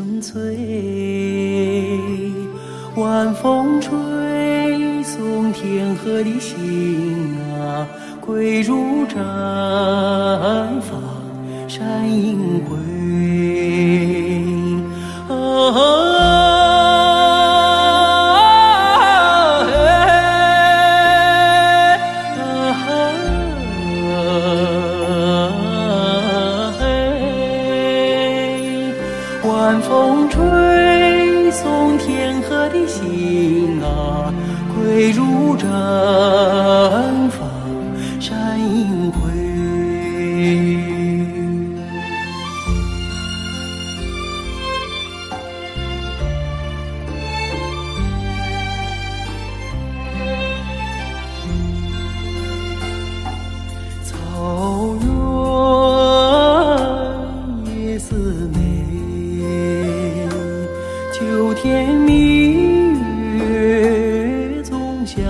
声催。晚风吹送天河的星啊，归如绽放山映辉。晚风吹送天河的星啊，归如绽放山映辉。草原夜色美，秋天明月总相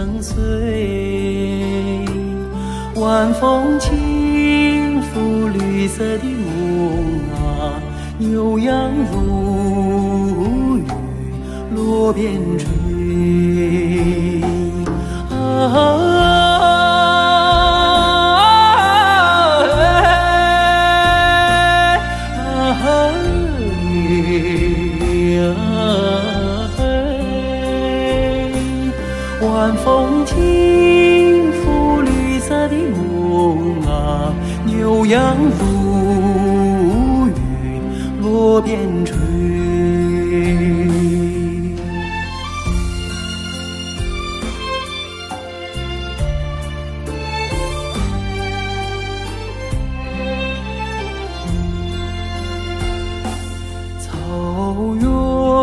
随。晚风轻拂绿色的梦啊，牛羊如雨落边吹。晚风轻拂绿色的梦啊，牛羊如雨落边吹。草原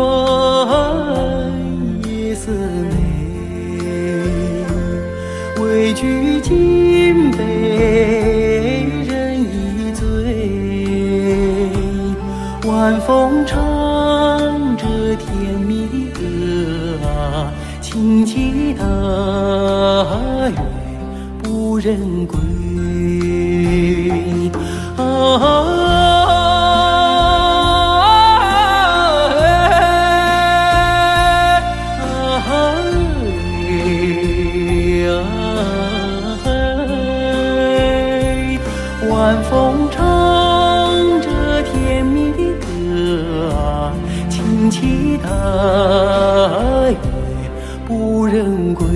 夜色美，畏惧金杯人一醉。晚风唱着甜蜜的歌啊，轻骑大约不忍归。晚风唱着甜蜜的歌啊，轻骑大约不忍归。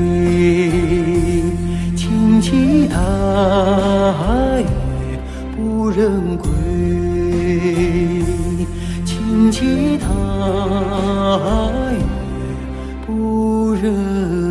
轻骑大约不忍归。轻骑大约不忍。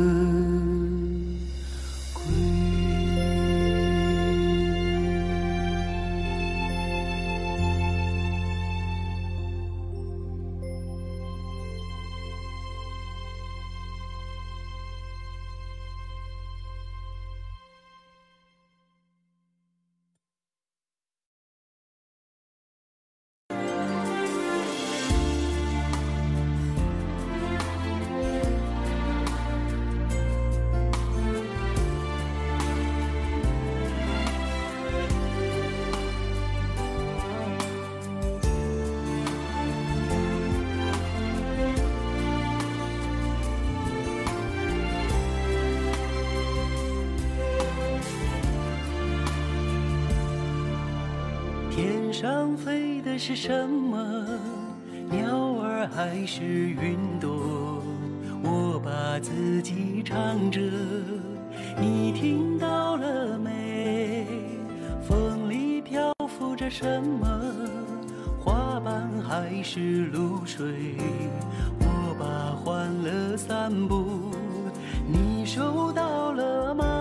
天上飞的是什么？鸟儿还是云朵？我把自己唱着，你听到了没？风里漂浮着什么？花瓣还是露水？我把欢乐散布，你收到了吗？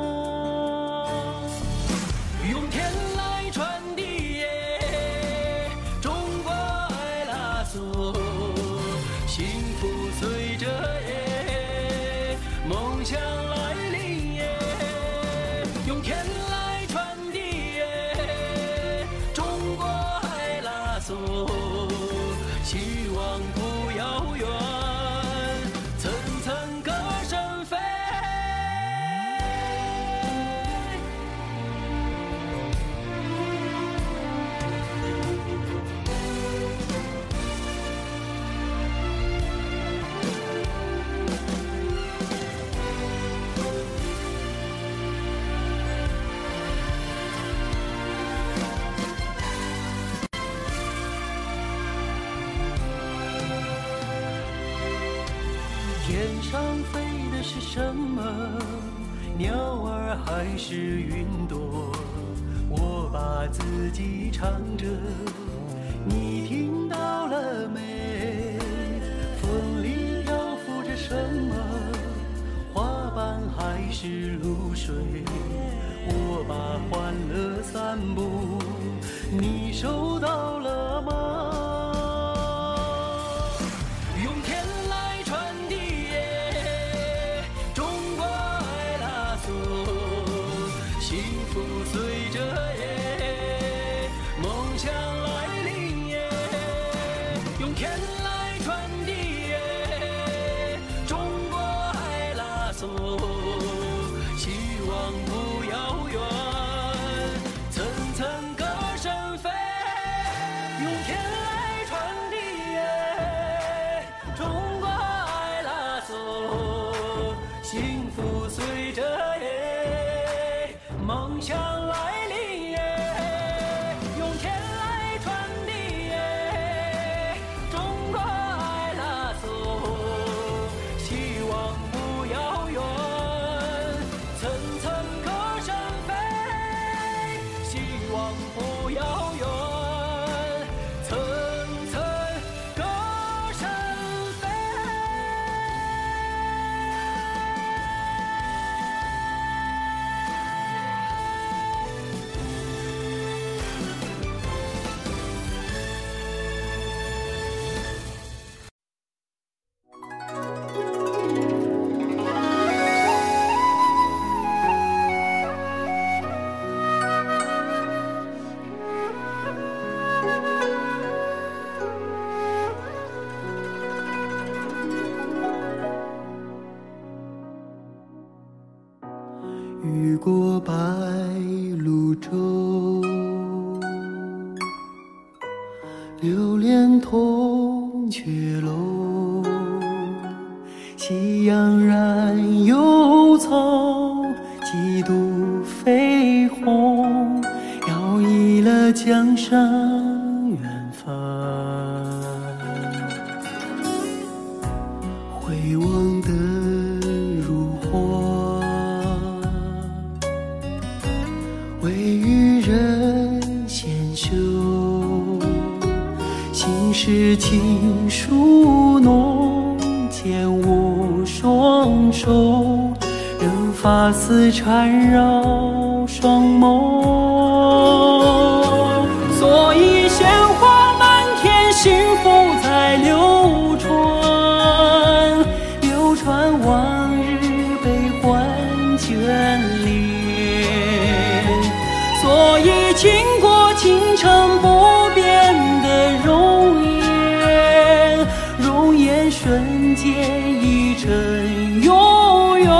用天来传递幸福随着梦想来临用天来传递中国爱拉索，希望不遥远，层层歌声飞。 天上飞的是什么？鸟儿还是云朵？我把自己唱着，你听到了没？风里漂浮着什么？花瓣还是露水？我把欢乐散布，你收到了吗？用天来传递耶，中国爱拉索，幸福随着耶，梦想来临耶。用天来传递耶，中国爱拉索，希望不遥远，层层歌声飞。用天来传递耶，中国爱拉索，幸福随着耶，梦想来临耶。用天来传递耶，中国爱拉索，希望不遥远，层层歌声飞，希望不遥远，层层歌声飞。 雨过白鹭洲，流连铜雀楼。夕阳染幽草，几度飞鸿，摇曳了江山远帆。回望的如火，为予人先修。心事情书浓，剑舞双手，任发丝缠绕双眸。所以鲜花满天，幸福在流传，流传往日悲欢眷恋。所以经过倾城不变的容颜，容颜瞬间已成永远。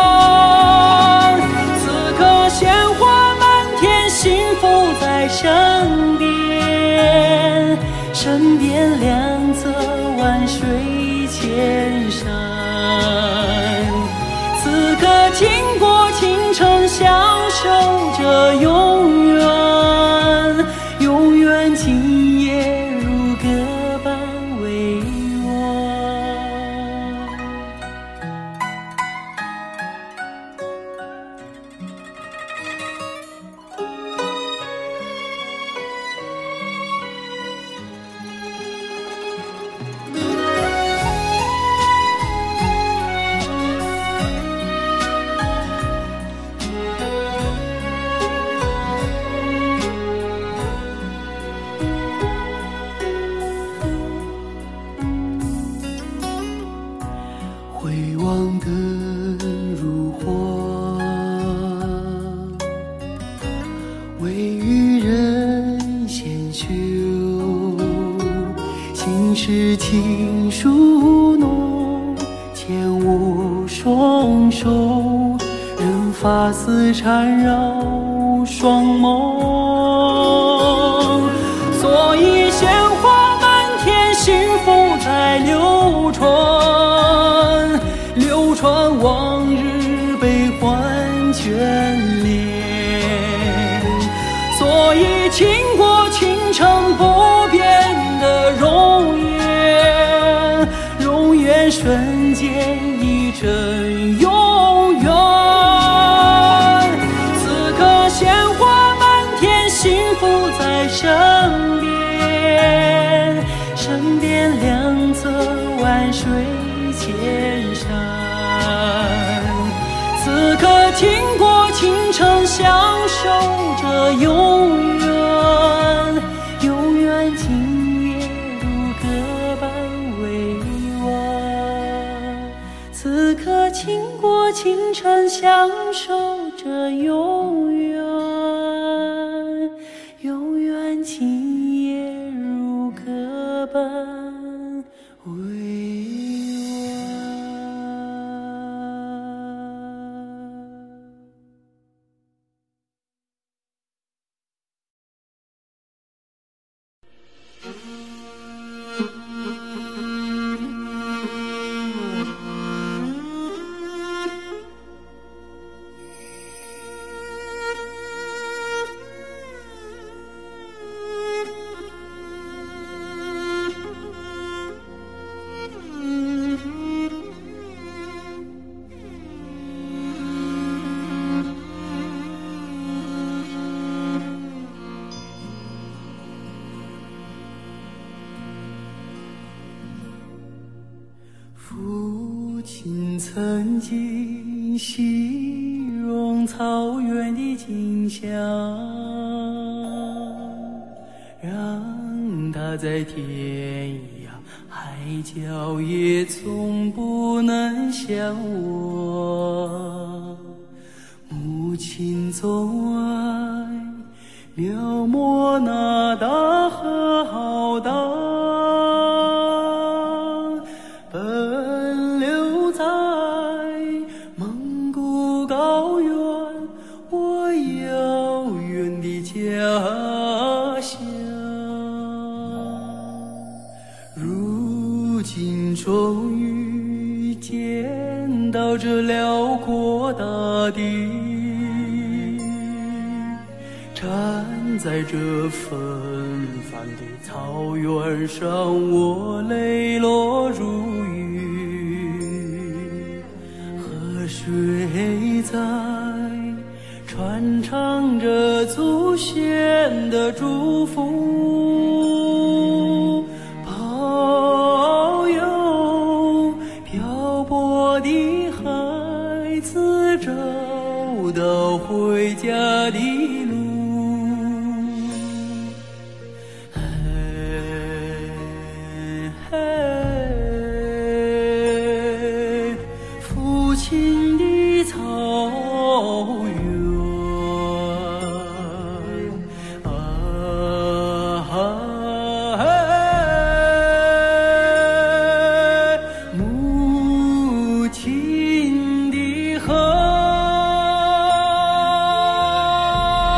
此刻鲜花满天，幸福在身边，身边两侧万水千山。此刻经过倾城，享受着永远，永远今夜如歌般委婉。回望的如火，为予人先修。心事情书浓，剑舞双手，任发丝缠绕双眸。所以鲜花满天，幸福在流传，流传往日悲欢眷恋。所以经过倾城不变的容颜，容颜瞬间成永远。此刻鲜花满天，幸福在身边，身边两侧万水千山。此刻倾国倾城，享受着永远，永远今夜如歌般委婉。此刻倾国倾城，享受着永远，永远今夜如歌般委婉。父亲曾经形容草原的景象，让他在天涯海角也从不能相忘。母亲总爱描摹那大河浩荡，奔流在蒙古高原，我遥远的家乡。如今终于见到这辽阔大地，站在这纷繁的草原上，我泪落如雨。河水在传唱着祖先的祝福，保佑漂泊的孩子找到回家的路。父亲的草原母亲的河。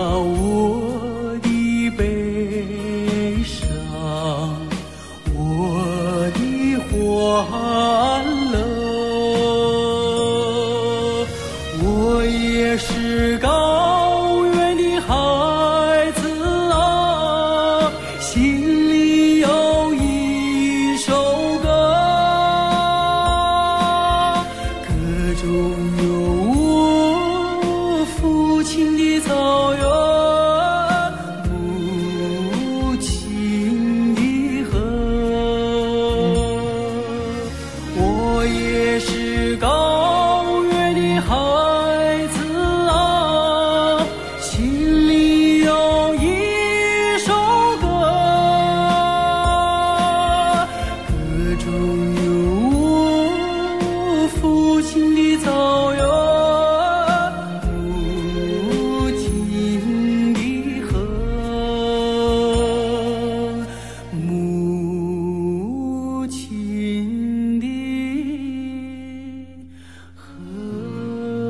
我的悲伤，我的欢乐，我也是高原的孩子啊，心里有一首歌，歌中有我父亲的草原，母亲的河，我也是高原的孩子啊，心里有一首歌，歌中有我父亲的草原，母亲的河，母亲的河。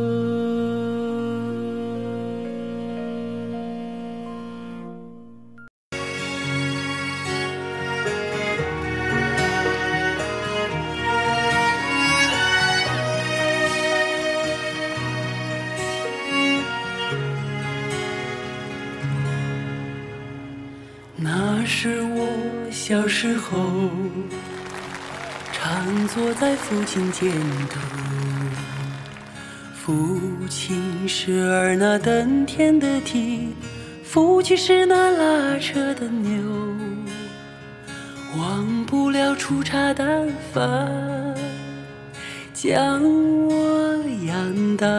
那是我小时候，常坐在父亲肩头，父亲是儿那登天的蹄，父亲是那拉车的牛，忘不了粗茶淡饭将我养大，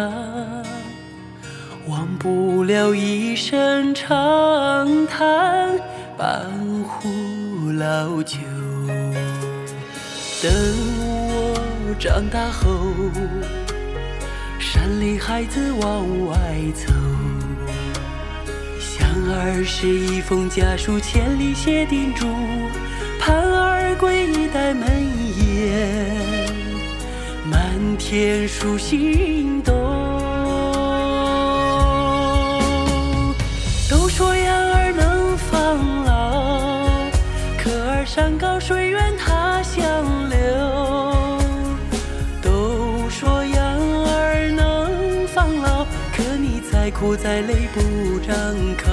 忘不了一声长叹半壶老酒。等我长大后，山里孩子往外走，想儿时一封家书千里写叮嘱，盼儿归一代门檐，满天数星斗。都说养儿能防老，可儿山高水远他乡流。都说养儿能防老，可你再苦再累不张口。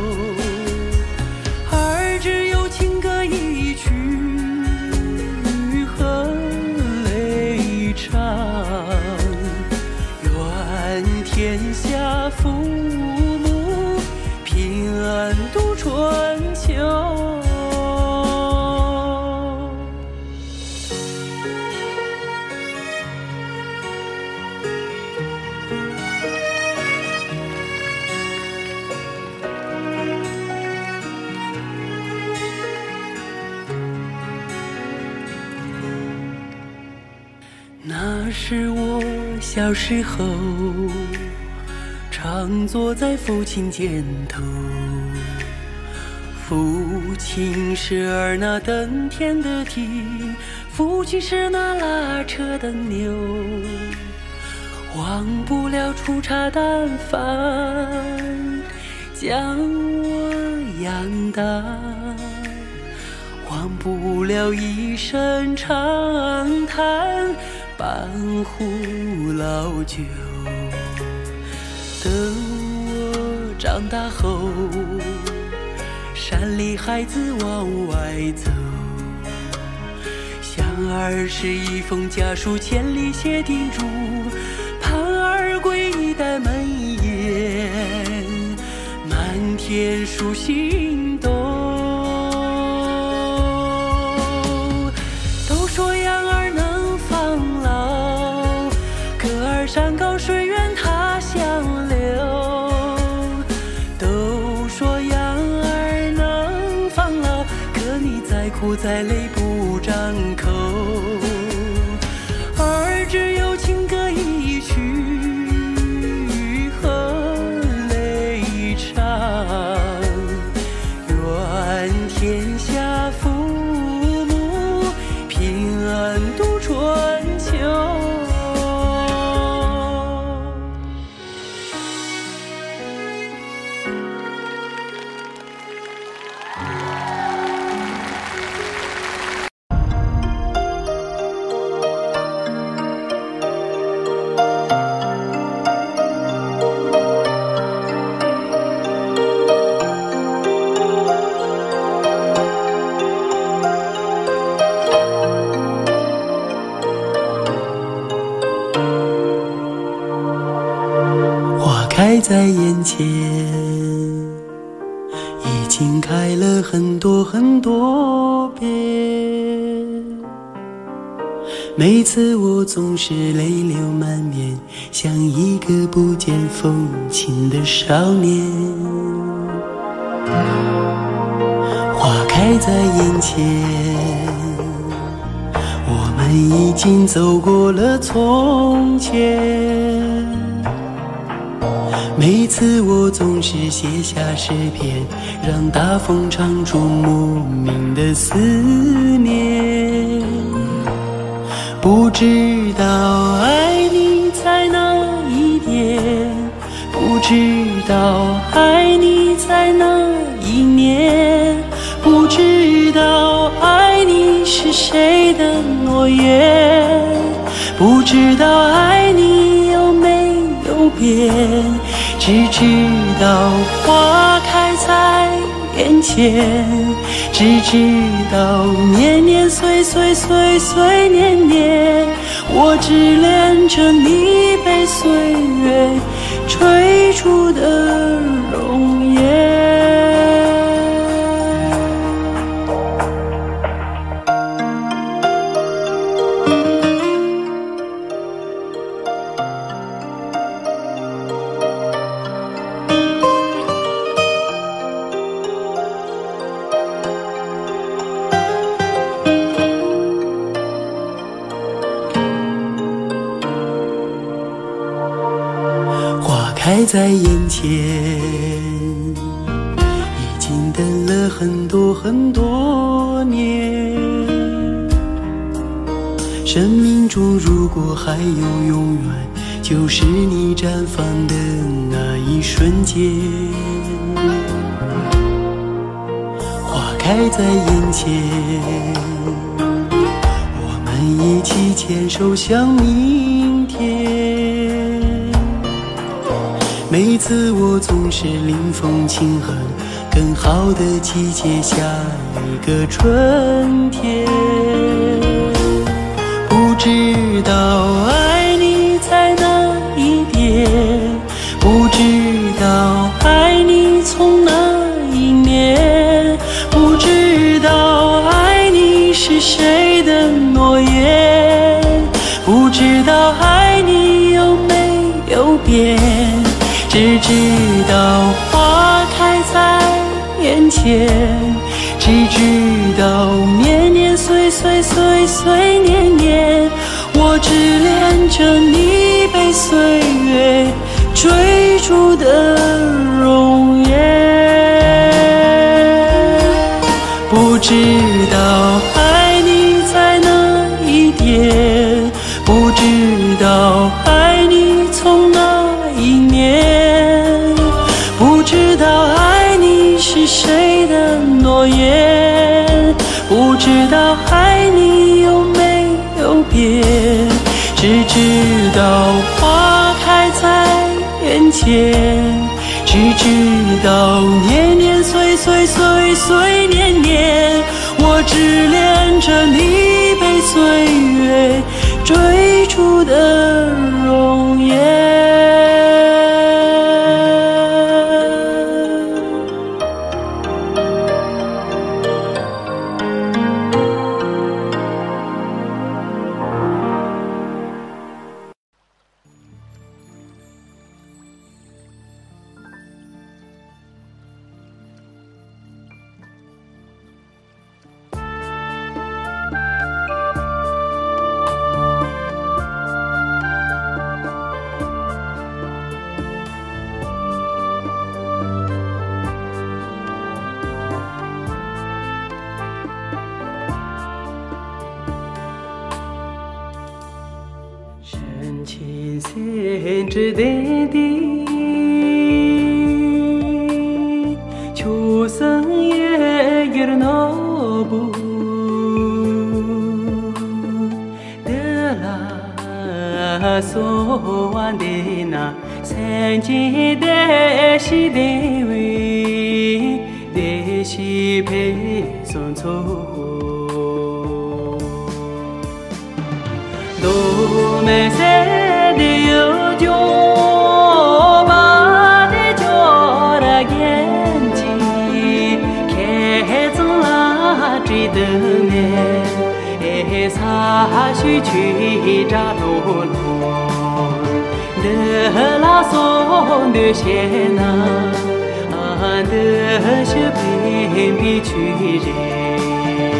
儿只有情歌一曲和泪唱，愿天下父母平安度春秋。那是我小时候，常坐在父亲肩头，父亲是儿那登天的蹄，父亲是那拉车的牛，忘不了粗茶淡饭将我养大，忘不了一声长叹半壶老酒。等我长大后，山里孩子往外走，想儿时一封家书千里写叮嘱，盼儿归一代门檐，满天数星斗。都说养儿能防老，可儿山高水远他乡流。都说养儿能防老，可你再苦再累不张口。儿只有情歌一曲和泪唱，愿天下父母平安度春秋。 在眼前，已经开了很多很多遍。每次我总是泪流满面，像一个不见风情的少年。花开在眼前，我们已经走过了从前。每次我总是写下诗篇，让大风唱出莫名的思念。不知道爱你在哪一点，不知道爱你在哪一年，不知道爱你是谁的诺言，不知道爱你有没有变，只知道花开在眼前，只知道年年岁岁岁岁年年，我只恋着你被岁月追逐的容颜。开在眼前，已经等了很多很多年。生命中如果还有永远，就是你绽放的那一瞬间。花开在眼前，我们一起牵手向明天。每次我总是临风轻哼，更好的季节，下一个春天。不知道爱你在哪一点，不知道爱你从哪一年，不知道爱你是谁的诺言，不知道爱你有没有变，只知道花开在眼前，只知道年年岁岁岁岁年年，我只恋着你被岁月追逐的容颜。不知道爱你在哪一点，不知道爱你从哪一年，不知道爱你是谁的诺言，不知道爱你有没有变，只知道花开在眼前，只知道年年岁岁岁岁年年，我只恋着你被岁月追逐的容颜。千之代的秋生也给了那不得啦所完的那三界的是的为的是陪送错都没在的有就把的面，洒去去扎罗罗，的拉松的线呐，的是偏僻去人，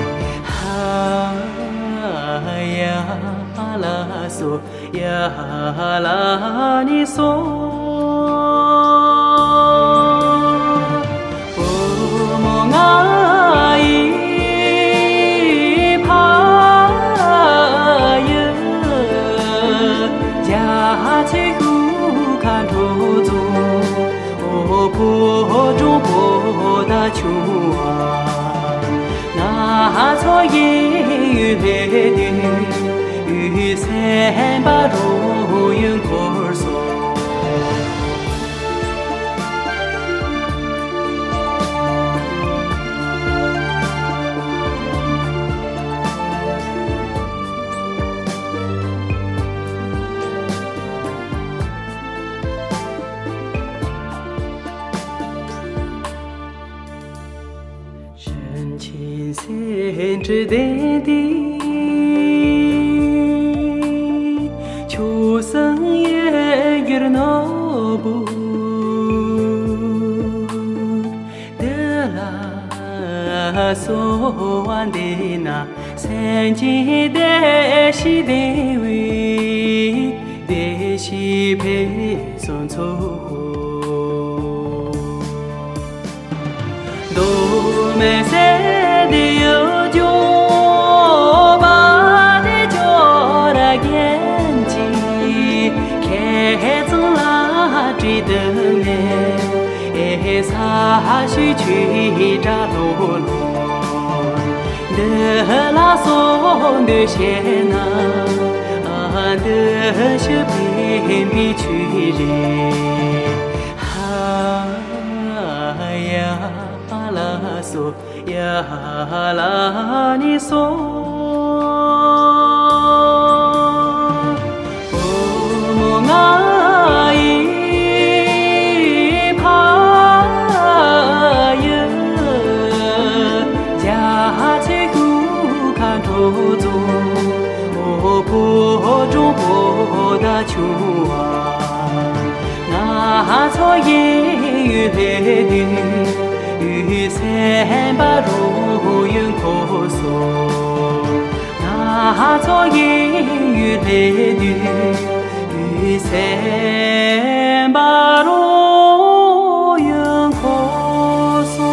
呀拉嗦呀拉你嗦。错也来的，雨伞把路云可索。深情深知的地，秋生也有那不的啦，说完的那三季的西的味，的西配送错。都没谁的有酒，把的酒的眼睛，看中了追的面，洒去去扎罗罗，的拉松的线呐，的是偏僻去人，呀。拉嗦呀拉你嗦，哦啊一怕呀，家去苦看头中，哦坡中坡大秋啊，那错也来的。雨伞把路云可索，那错也来的雨伞把路云可索。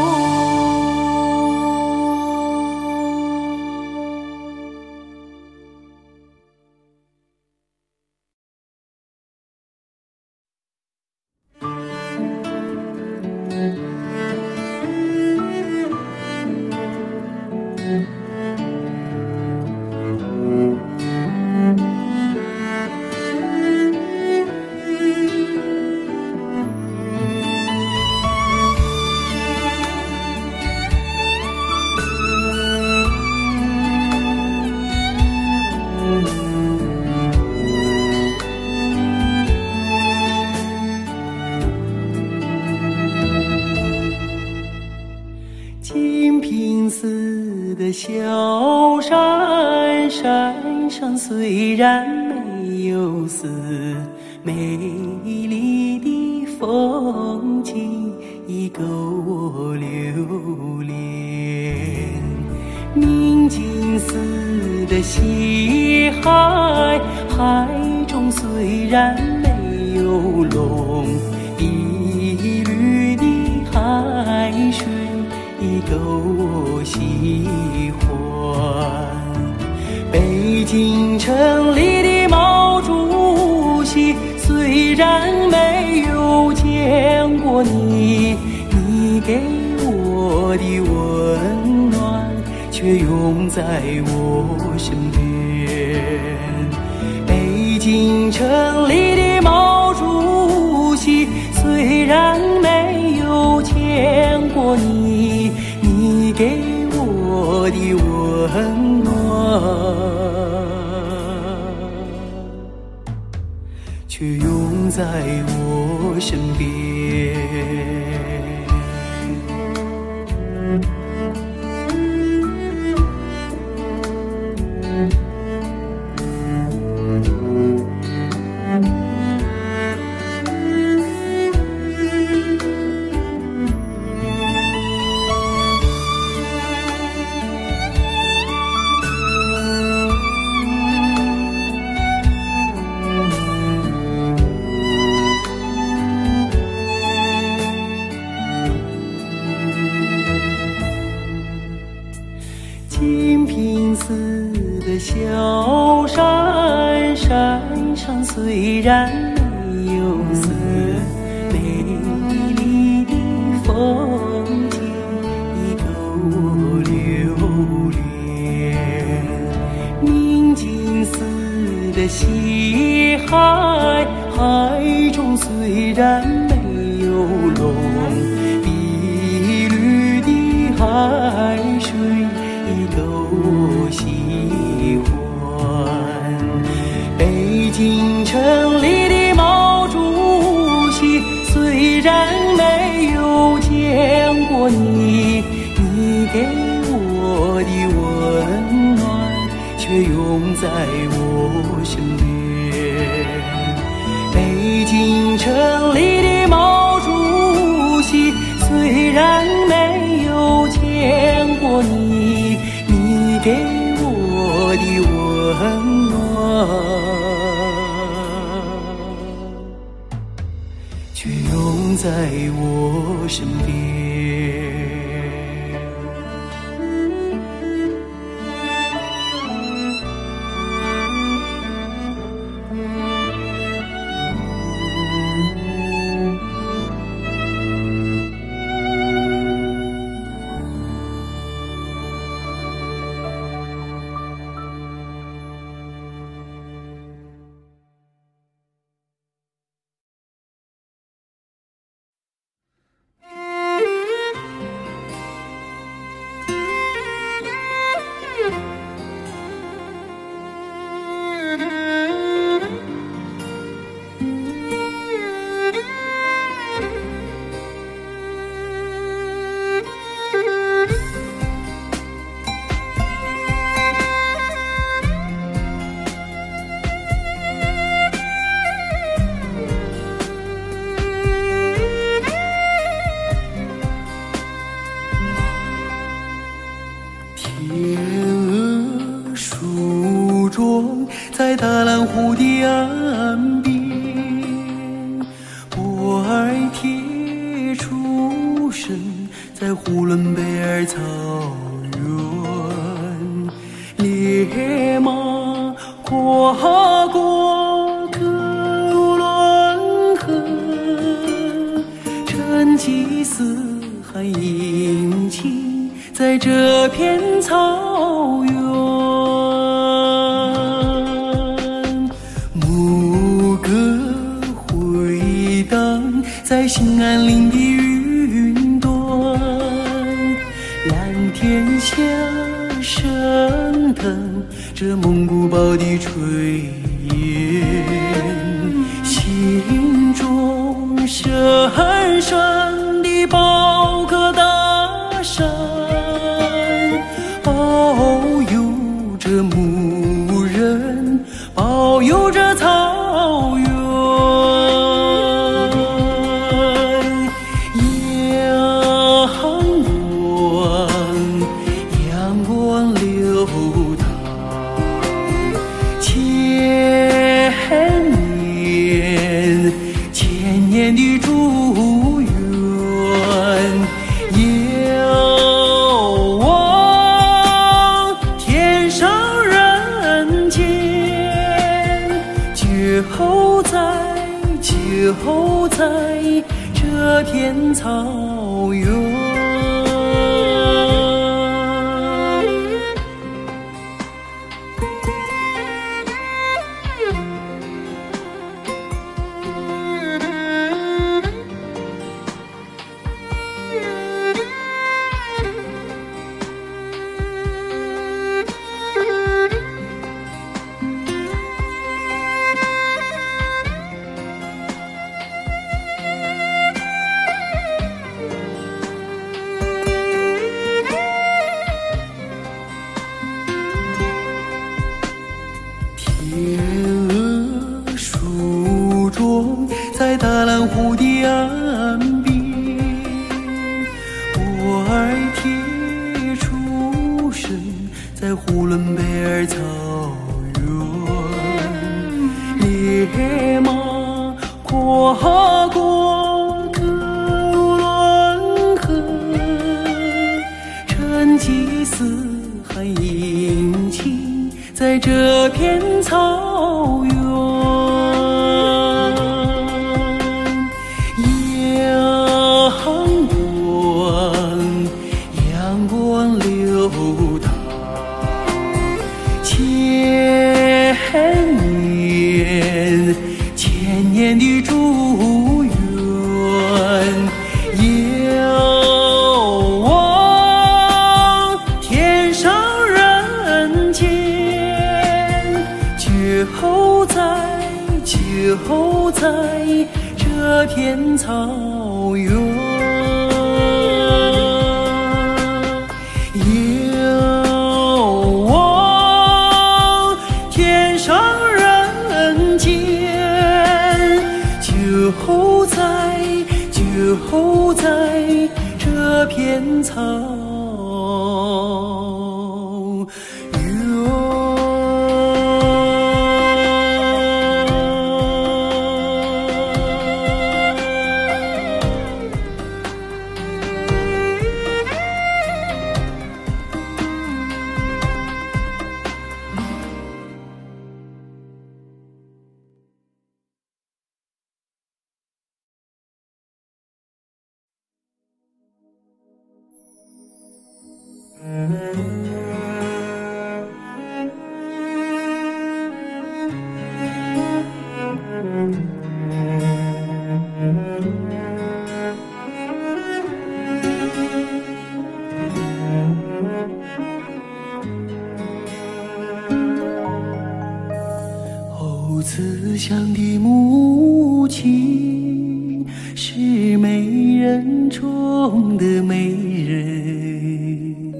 清平寺的小山，山上虽然没有寺，美丽的风景已够我留恋。明镜寺的西海，海中虽然没有龙，碧绿的海水已够我喜欢。北京城里的毛主席，虽然没有见过你，你给我的温暖却永在我身边。北京城里的毛主席，虽然没有见过你，你给我的温暖却永在我身边。 似的小山，山上虽然没有色，美丽的风景已够留恋。宁静似的西海，海中虽然没有龙，碧绿的海水已够喜欢。北京城里的毛主席，虽然没有见过你，你给我的温暖却永在我身边。北京城里的毛主席，虽然没有见过你，你给我的温暖却永在我身边。天鹅梳妆在大蓝湖的岸边，波儿贴出身在呼伦贝尔草原，烈马跨过哥伦河，成吉思汗迎亲在这片草原，牧歌回荡在兴安岭的云端，蓝天下升腾着蒙古包的炊烟，心中深深的包颗大山，保佑着牧人，保佑着草原。阳光流淌，千年的祝愿，遥望天上人间，就在这片草原。天鹅梳妆在大蓝湖的岸边，波儿贴出身在呼伦贝尔草原，烈马跨过哥伦河，成吉思汗迎亲在这片草原，阳光流淌，千年的祝愿，遥望天上人间，就在这片草原。就在这片草原。慈祥的母亲是美人中的美人，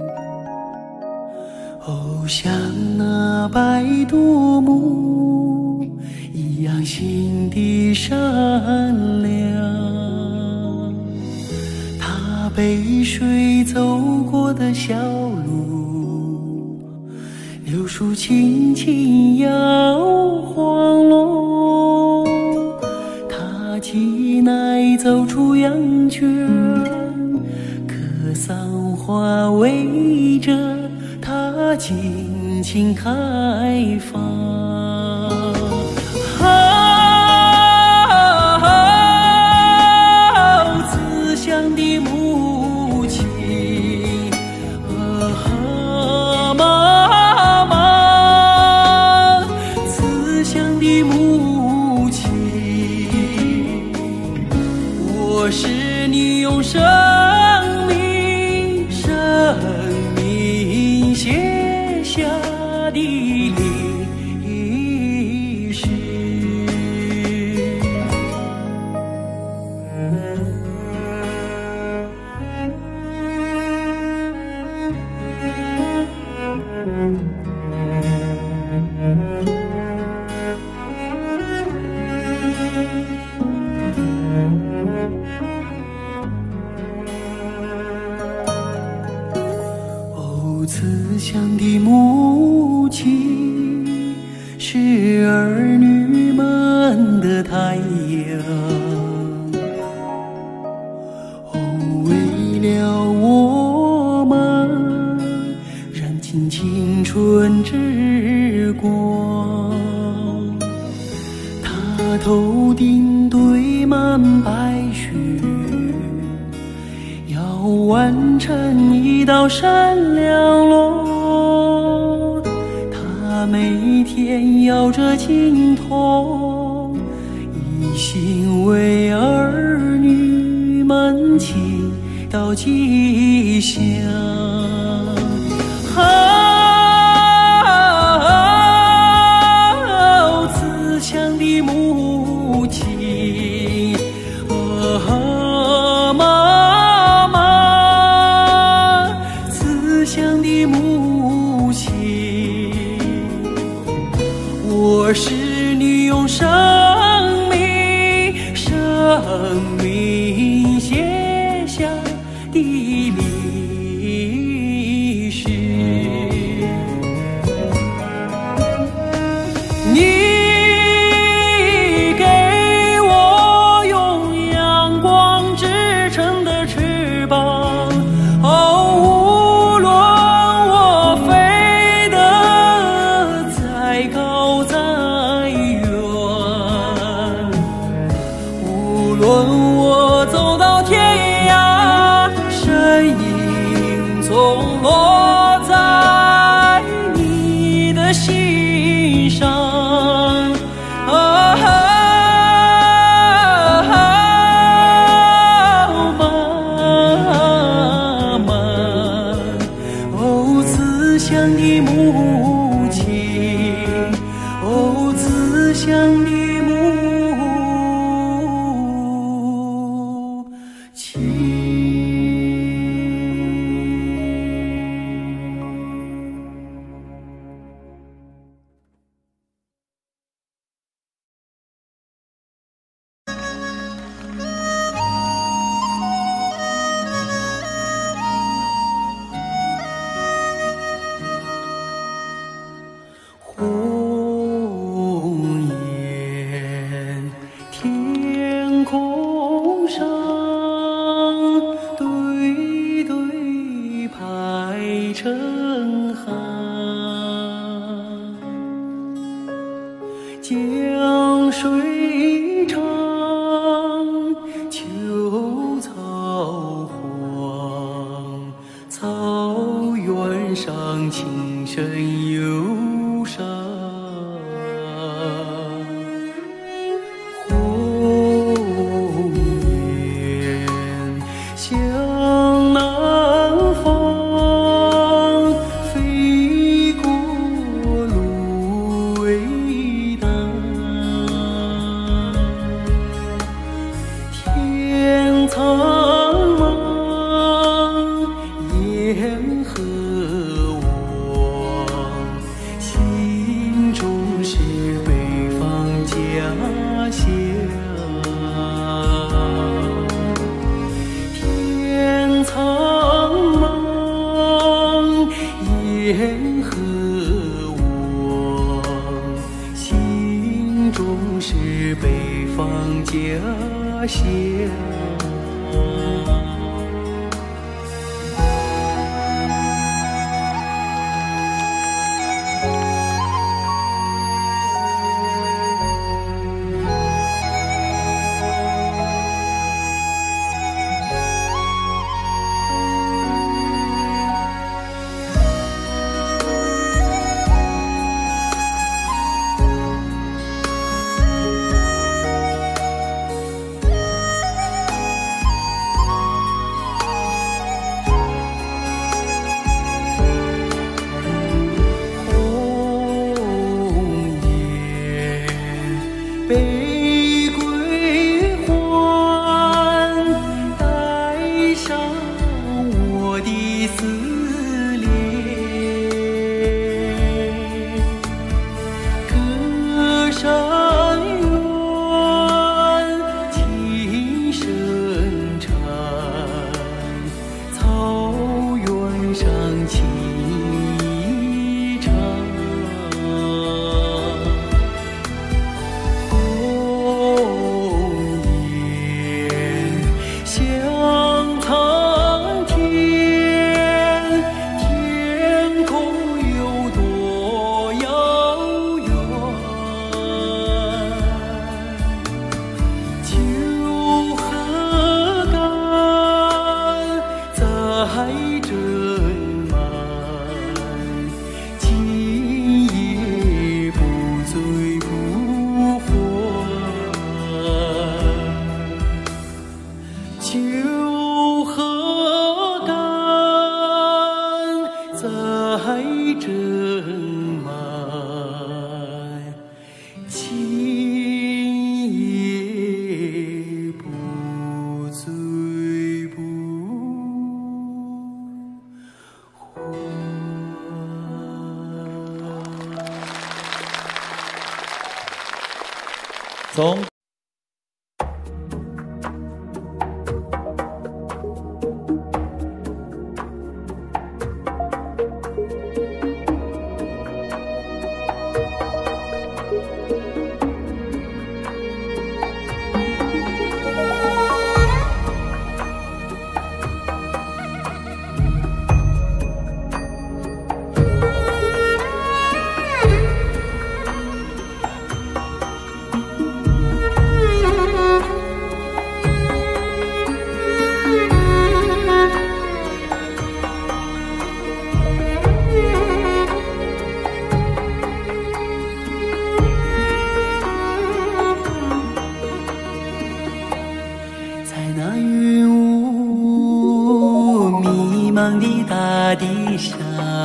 像那白度母一样心地善良。她背水走过的小路，柳树轻轻摇晃落，他挤奶走出羊圈，可桑花围着他尽情开放。慈祥的母亲，我是你用生命写下的历史。慈祥的母亲是儿女们的太阳，为了我们燃尽青春之光。她头顶堆满白雪，完成一道闪亮路，他每天摇着金筒，一心为儿女们祈祷吉祥。慈祥的母亲，我是你用生命写下的历史。你给我用阳光织成的翅膀，无论我飞得再总落在你的心上。妈妈，哦，慈祥的母亲，哦，慈祥的母亲。红颜天空上，对对排成行，江水长，秋草黄，草原上琴声忧伤。红颜向南方，飞过芦苇荡。天苍茫，烟河望，心中是北方家乡。天苍茫，烟河望，心中是北方家乡。玫瑰花带上我的思念，隔山远，琴声缠，草原上情意长。秋河干，载斟满，今夜不醉不还。 从的大地上，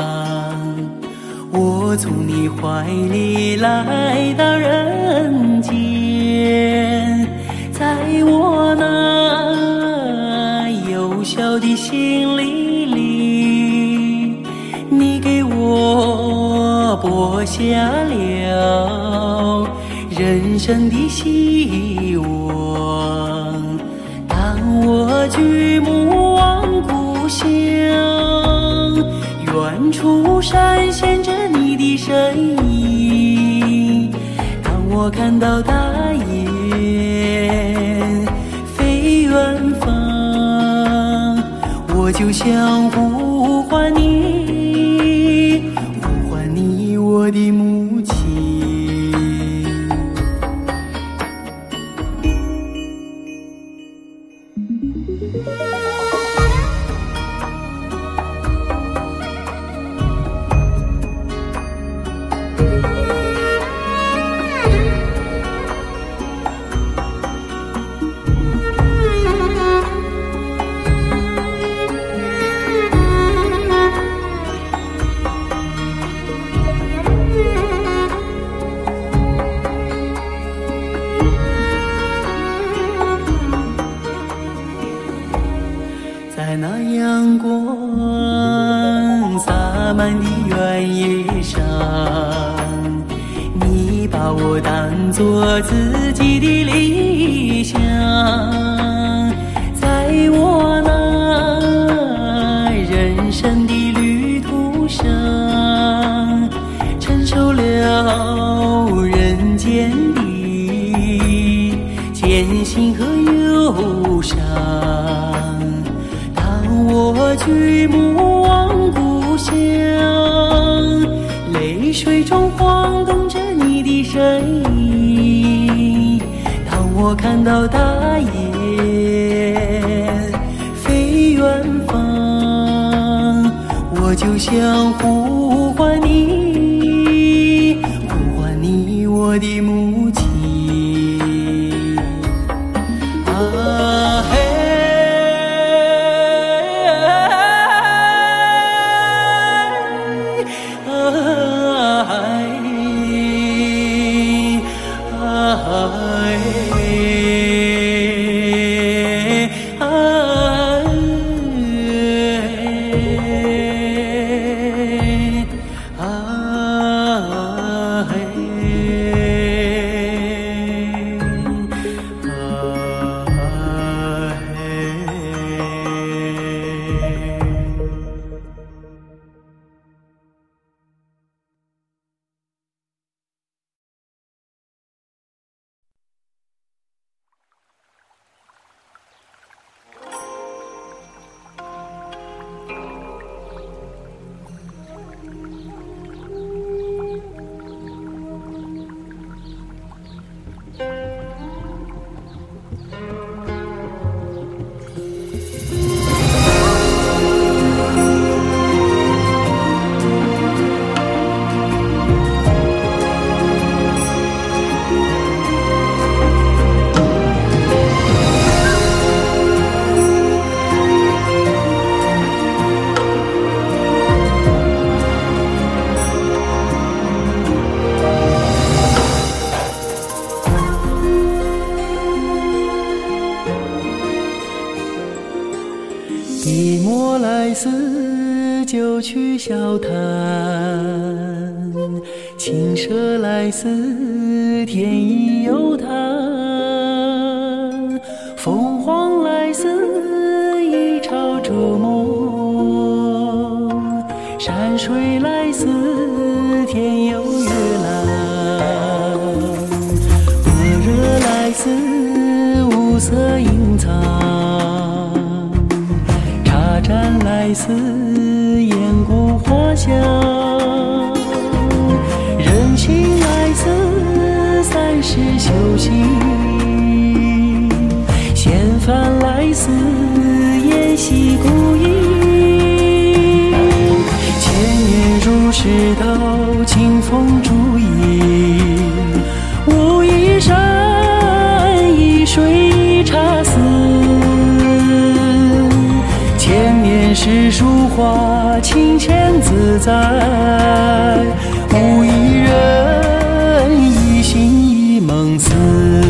我从你怀里来到人间，在我那幼小的心灵里，你给我播下了人生的希望。当我举目望故乡，远处闪现着你的身影。当我看到大雁飞远方，我就想呼唤你，呼唤你，我的母亲。在那阳光洒满的原野上，你把我当作自己的理想。在我那人生的旅途上，承受了人间的艰辛和忧伤。我举目望故乡，泪水中晃动着你的身影。当我看到大雁飞远方，我就想呼唤你，呼唤你，我的母亲。啊嘿。一莫来思就去小潭，青蛇来思天意有谈，凤凰来思一朝筑梦，山水来思天有月蓝，般若来思五色隐藏，禅来思岩谷花香，人心来思三世修行，闲帆来思沿溪孤影，千年如石头，清风烛影，无一山一水一茶丝，千年是书画清浅自在，无一人一心一梦思。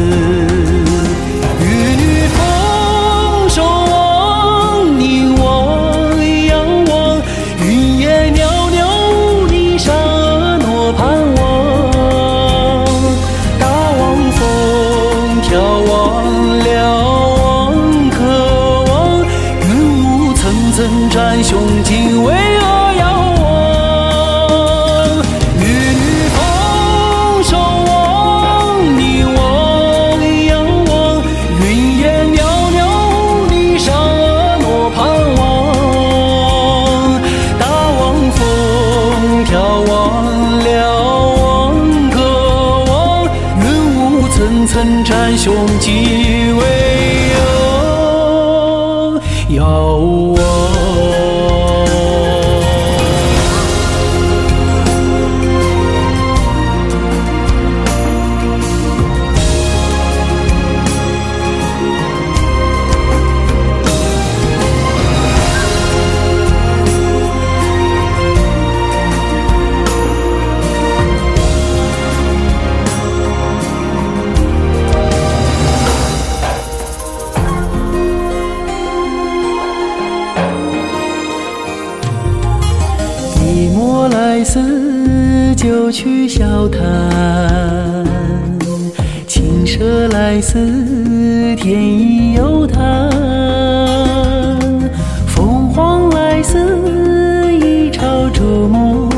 玉女丰收望，凝望仰望，云烟袅袅离沙婀盼望。大望风眺望瞭望渴望，云雾层层占胸襟巍峨遥望。玉女丰收望，凝望仰望，云烟袅袅离沙婀盼望。大望风眺望瞭望渴望，云雾层层占胸襟巍峨遥望。一墨来似就去笑谈，青蛇来似天意悠叹，凤凰来似一朝烛暮，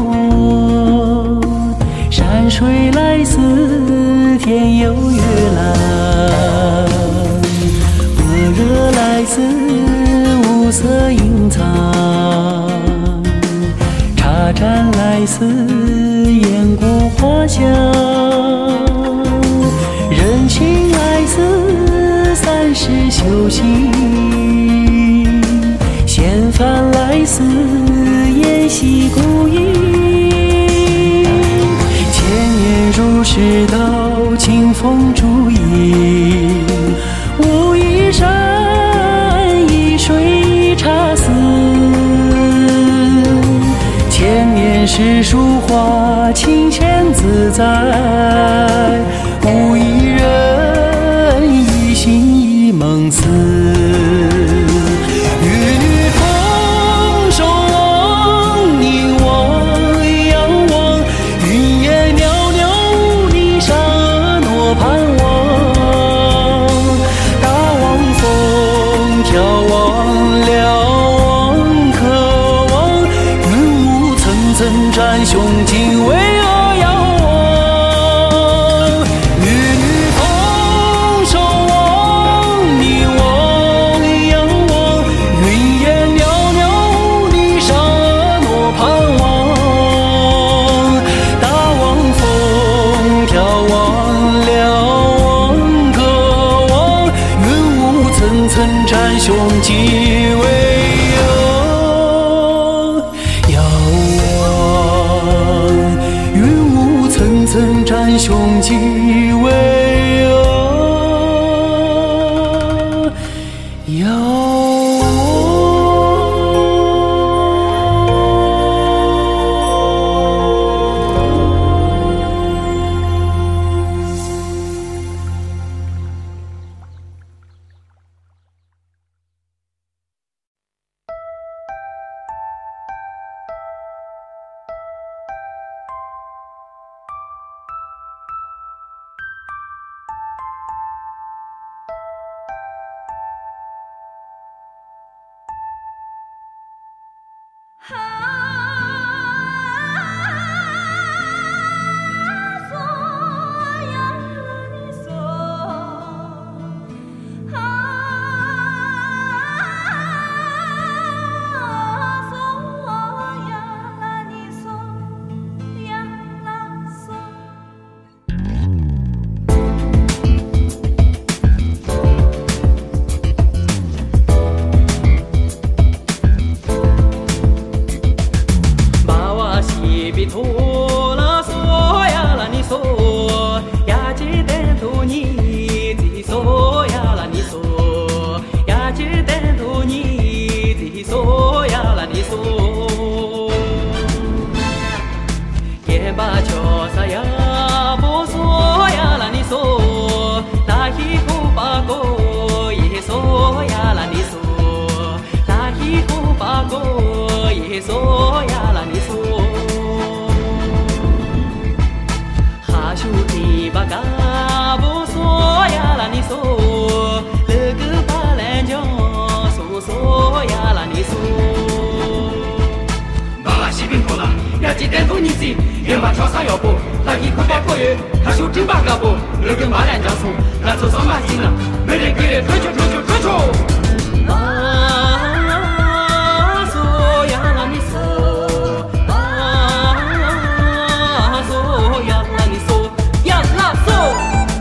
山水来似天有月蓝，般若来似五色隐藏，茶盏来似岩谷花香，人情来似三世修行，闲帆来似沿溪孤影。千年如是道，清风烛影，无一山一水一茶丝。千年诗书画清浅自在，无一人一心一梦思。玉女丰收望，凝望仰望，云烟袅袅离沙婀盼望。大望风眺望瞭望渴望，云雾层层占胸襟巍峨遥望。玉女丰收望，凝望仰望，云烟袅袅离沙婀盼望。大望风眺望瞭望渴望，云雾层层占胸襟巍遥望，云雾层层占胸襟巍峨遥望。 几点多年前，人马桥上要过，他一口把破月，他手真把个包，二根马兰江葱，那头上马心了，没人给人吹球。 嗦呀啦你嗦，嗦呀啦你嗦，呀啦嗦。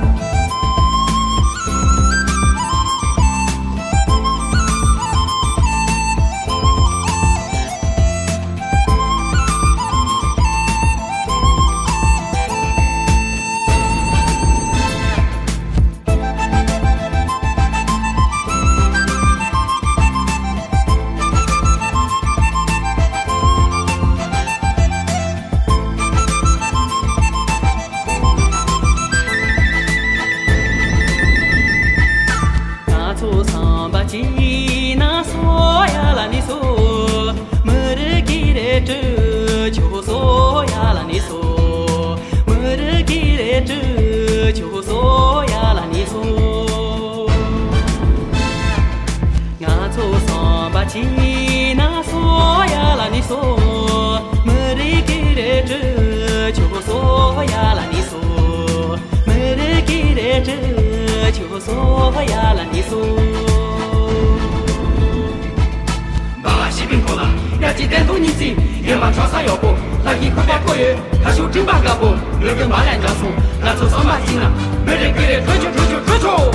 吉那嗦呀啦你嗦，没得给的这就嗦呀啦你嗦，没得给的这就嗦呀啦你嗦。俺做上把吉那嗦呀啦你嗦，没得给的这就嗦呀啦你嗦，没得给的这就嗦呀啦你嗦。 要几点多年前，人马桥上要过，他一口把破月，他手真把个包，二根马兰江葱，那头上马心了，没人给人吹球。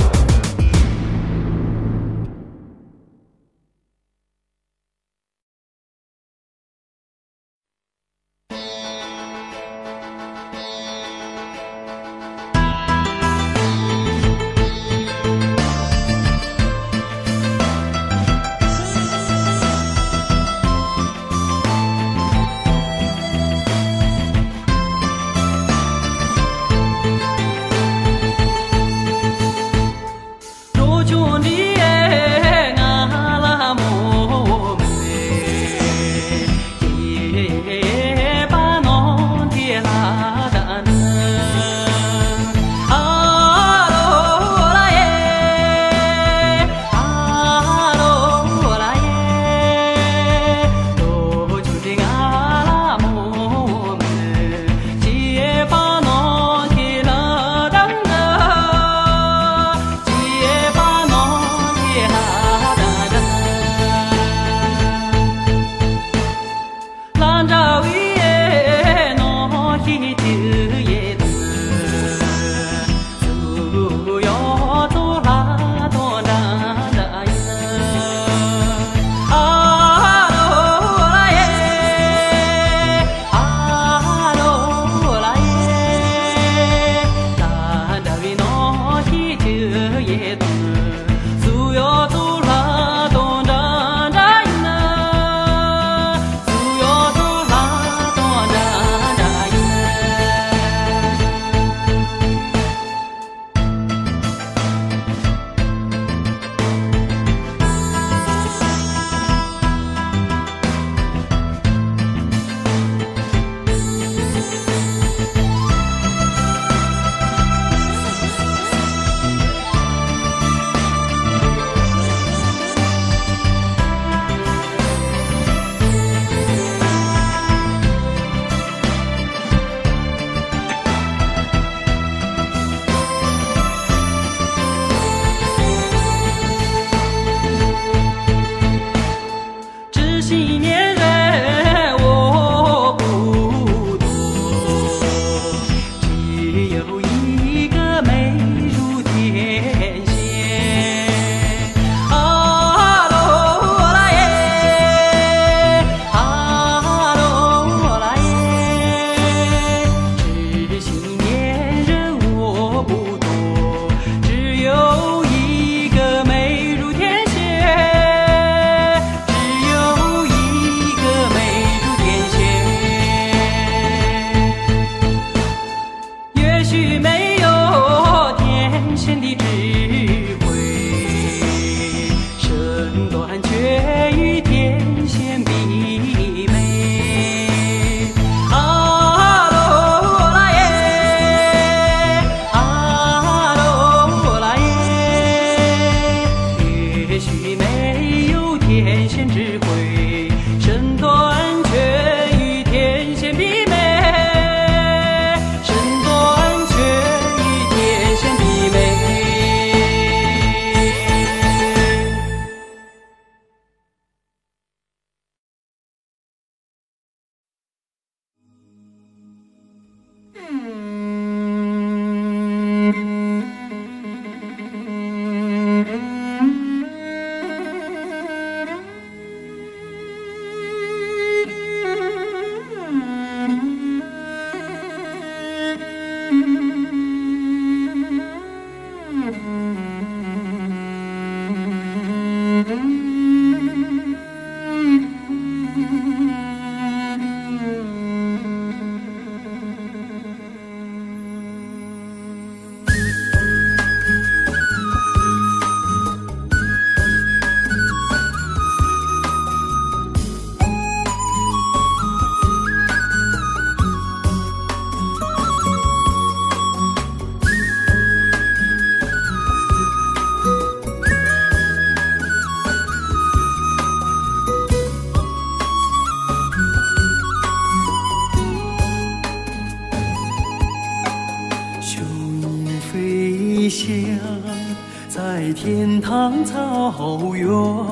在天堂草原，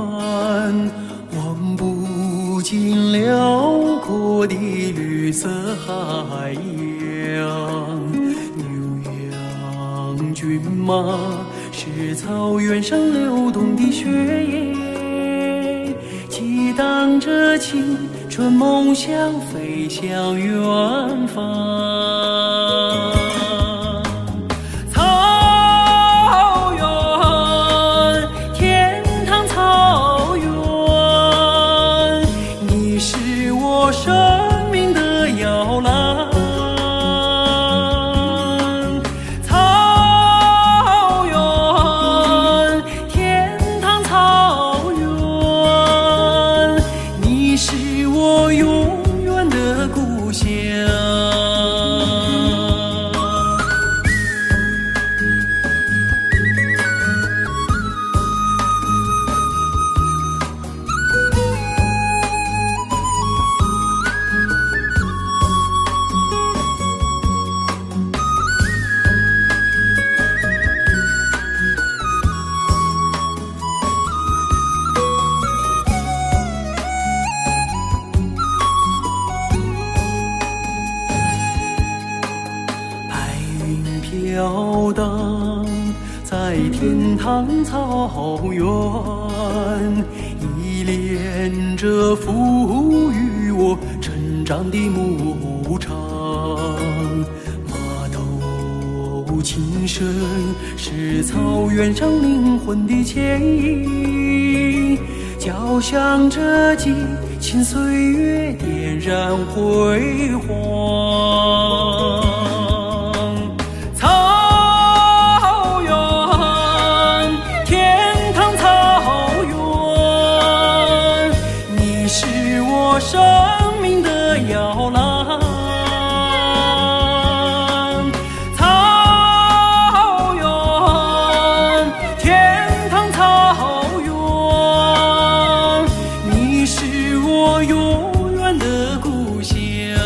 望不尽辽阔的绿色海洋。牛羊骏马是草原上流动的血液，激荡着青春梦想，飞向远方。飘荡在天堂草原，依恋着赋予我成长的牧场。马头琴声是草原上灵魂的牵引，交响着激情岁月，点燃辉煌。生命的摇篮，草原，天堂草原，你是我永远的故乡。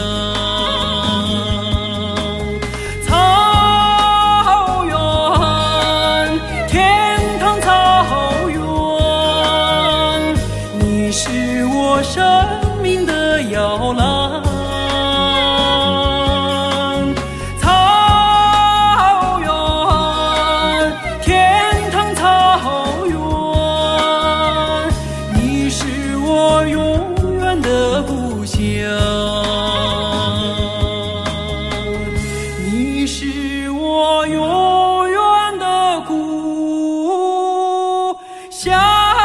草原，天堂草原，你是我生的摇篮，草原，天堂草原，你是我永远的故乡，你是我永远的故乡。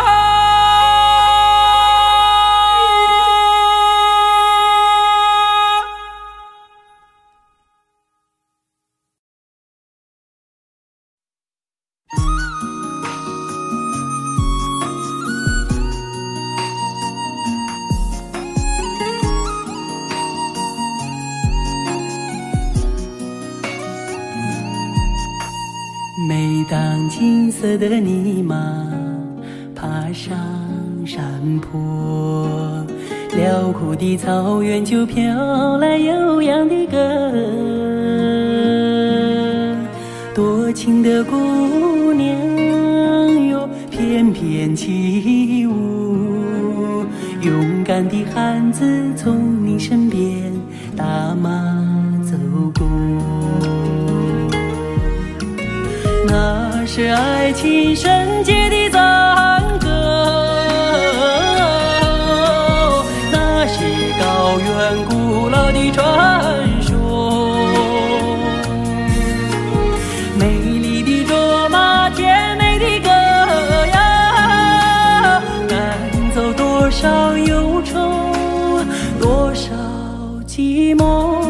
每当金色的泥马爬上山坡，辽阔的草原就飘来悠扬的歌。多情的姑娘哟，翩翩起舞，勇敢的汉子从你身边打马走过。那是爱情圣洁的赞歌，那是高原古老的传说。美丽的卓玛，甜美的歌谣，赶走多少忧愁，多少寂寞。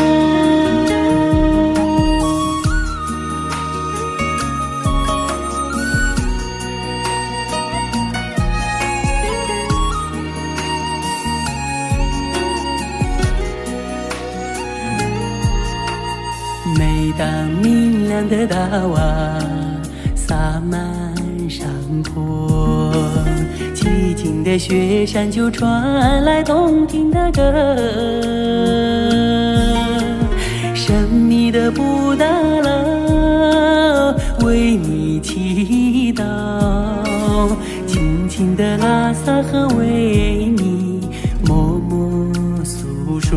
每当明亮的大瓦洒满山坡，寂静的雪山就传来动听的歌。神秘的布达拉为你祈道，轻轻的拉萨河为你默默诉说。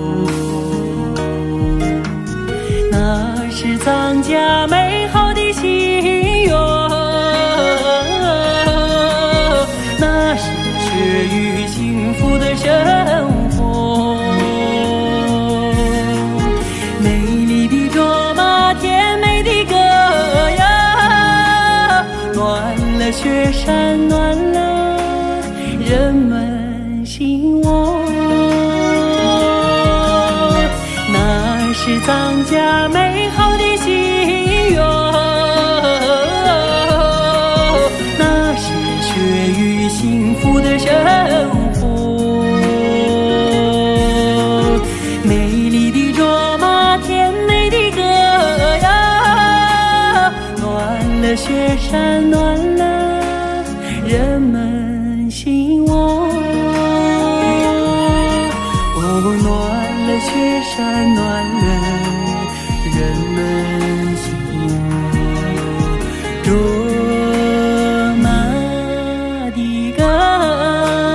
那是藏家美好的心愿，那是血与幸福的生活。美丽的卓玛，甜美的歌谣，暖了雪山，暖了人们心窝。那是藏家美好的心愿，那是血与幸福的生活。美丽的卓玛，甜美的歌谣，暖了雪山，暖了人们心窝。哦，暖了雪山，暖了人们心窝。卓玛的歌。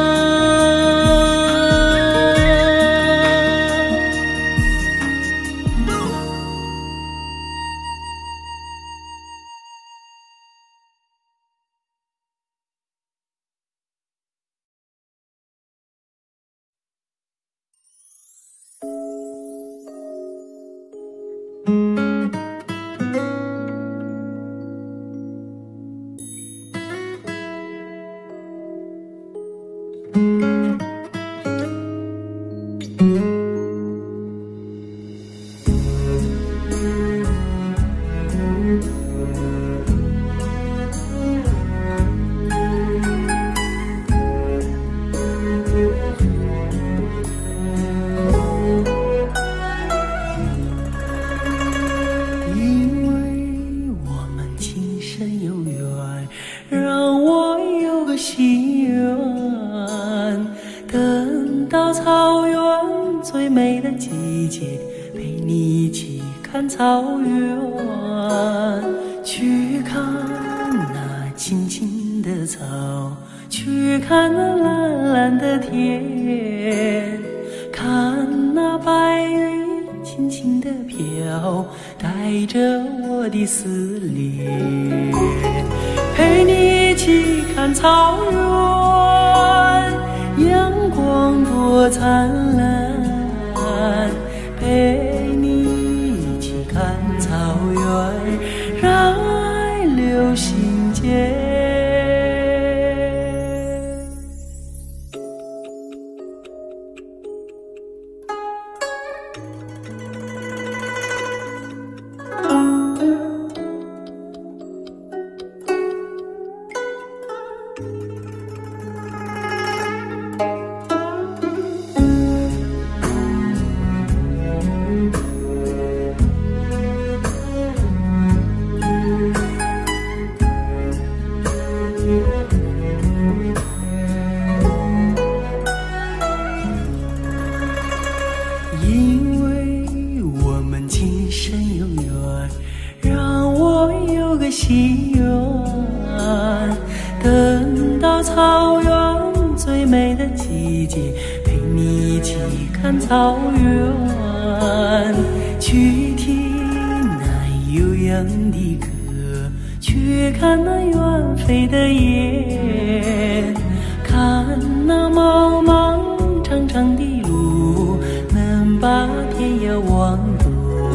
草原，去看那青青的草，去看那蓝蓝的天，看那白云轻轻地飘，带着我的思念。陪你一起看草原，阳光多灿烂，陪你看草原，让爱流心间。心愿，等到草原最美的季节，陪你一起看草原，去听那悠扬的歌，去看那远飞的雁，看那茫茫长长的路，能把天涯望断。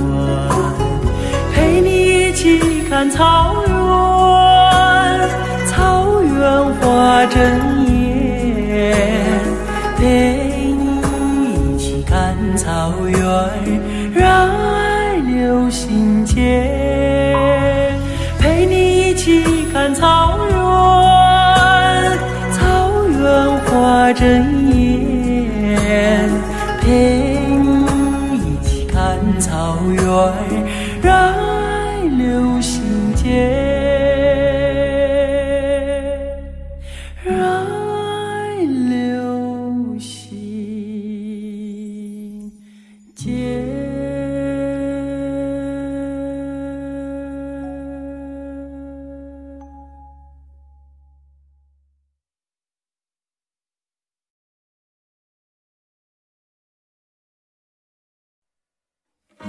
陪你一起看草原，草原花争艳，陪你一起看草原，让爱流心间。陪你一起看草原，草原花争艳，陪你一起看草原，让爱流心间。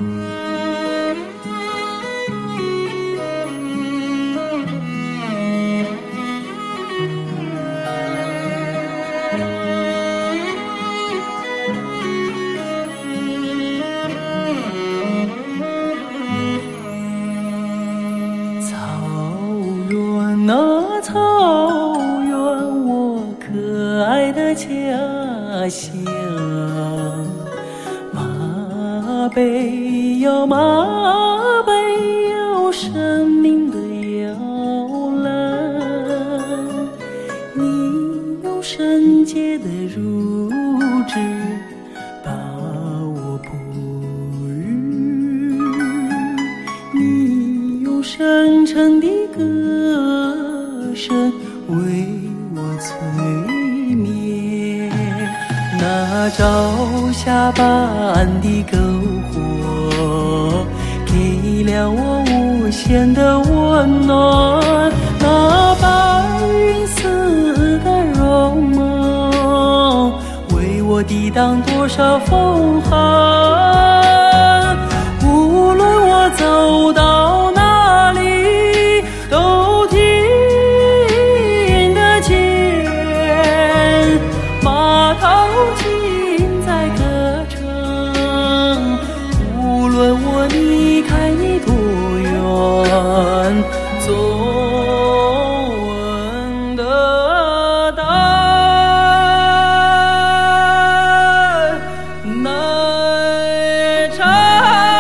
那草原，我可爱的家乡。马背哟马背哟，生命的摇篮。你用圣洁的乳汁把我哺育，你用深沉的歌声为我催眠，那朝霞般的篝火给了我无限的温暖，那白云似的容貌为我抵挡多少风寒，无论我走到哪里都听得见马头琴在歌唱，无论我离开你多远，总得到那场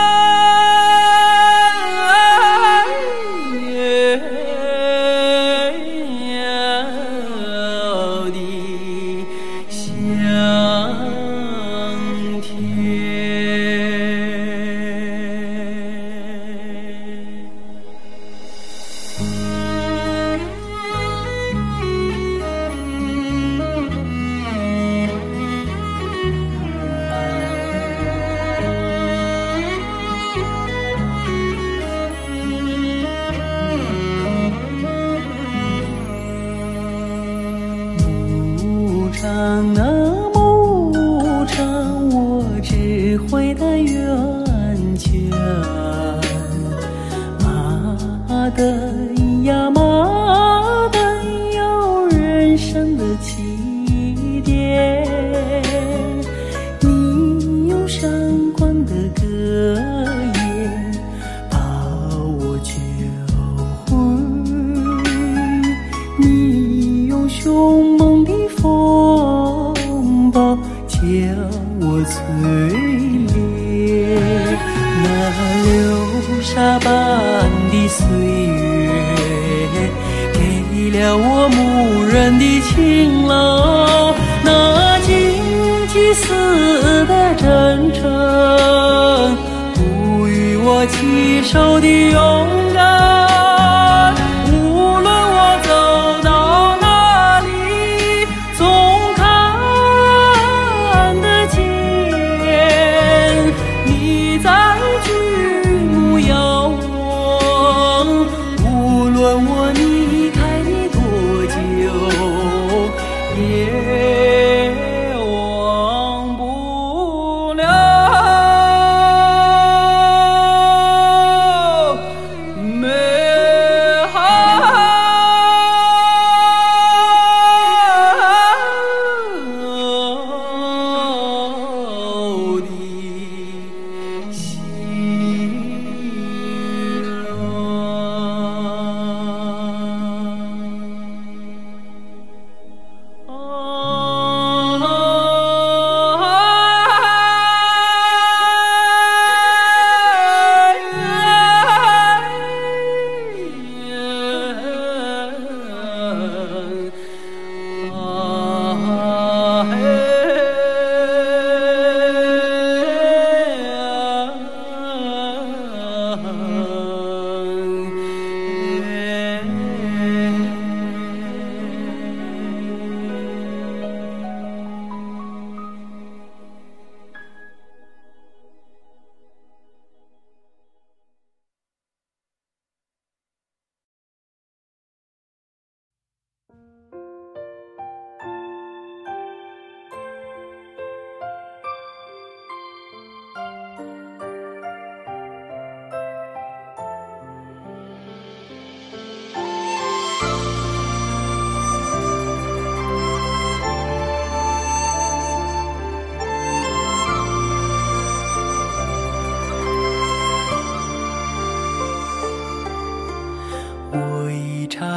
那牧场，我只会的源泉。马灯呀马灯，有人生的起点。你用闪光的歌言把我教诲，你用凶猛的风暴将我淬炼，那流沙般的岁月给了我牧人的勤劳，那荆棘似的真诚赋予我起手的勇敢，无论我走到哪里总看得见你在举目遥望，无论我离开你多久也忘不了美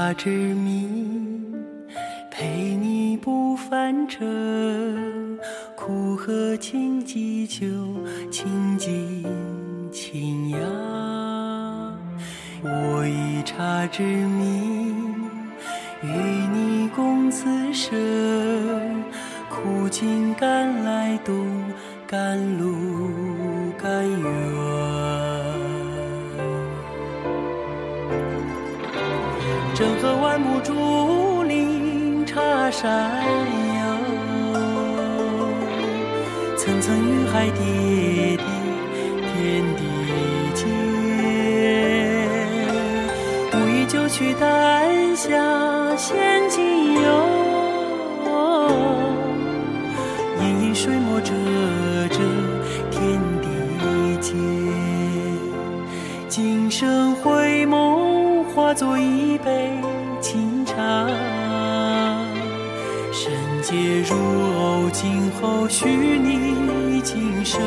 茶之谜，陪你不翻车，苦和清几酒，清静清雅。我以茶之谜，与你共此生，苦尽甘来渡，甘露甘愿。正和万木竹林茶山游，层层云海叠叠天地间。无意就取丹霞献精油，隐隐水墨遮遮天地间。今生回眸，化作一杯清茶，深结如藕，今后许你今生。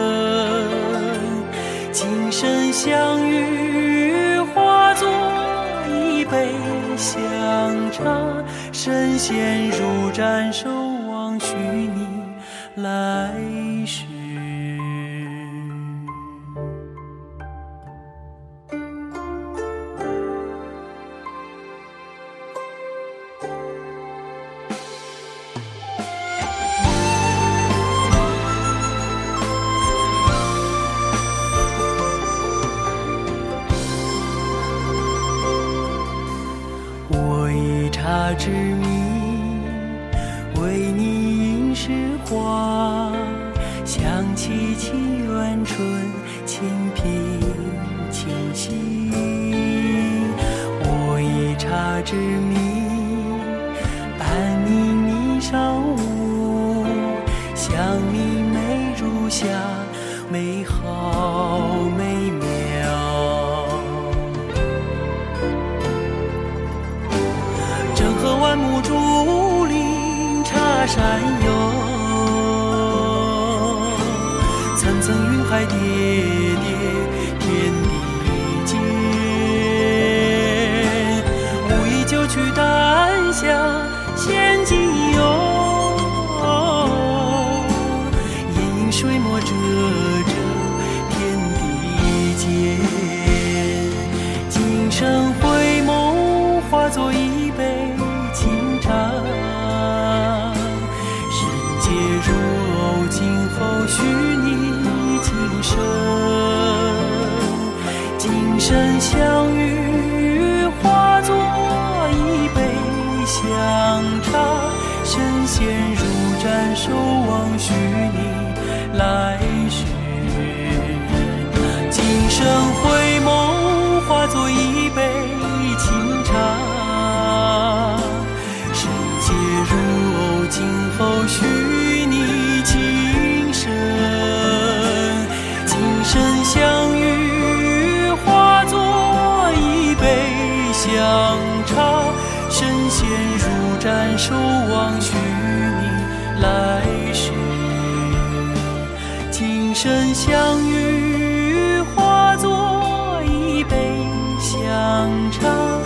今生相遇，化作一杯香茶，神仙入盏，守望许你来世。茶之谜，为你吟诗画，想起七元春，清平清晰。我以茶之谜，伴你霓裳舞，想你美如霞，美好美妙。万木竹林茶山游，层层云海叠叠天地间。无意就取丹霞献精油，隐隐水墨遮遮天地间。今生回眸，化作一杯清茶，深结如藕，今后许你今生。今生相遇，化作一杯香茶，神仙入盏，守望许你来世。今生回眸，化作一杯清茶，今后许你今生。今生相遇，化作一杯香茶，神仙入盏，守望许你来世。今生相遇，化作一杯香茶。